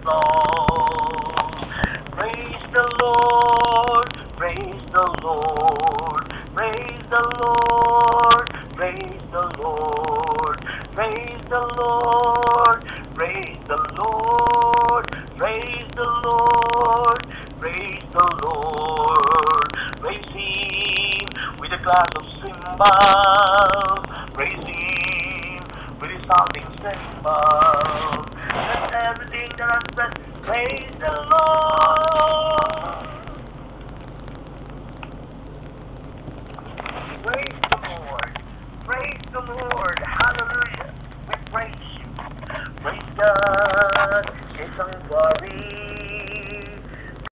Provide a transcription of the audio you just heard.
flows. Praise the Lord, praise the Lord, praise the Lord, praise the Lord, praise the Lord, praise the Lord, praise the Lord, praise the Lord. Praise Him with a glass of cymbals, praise Him with His sounding cymbals. Let everything that has breath praise the Lord.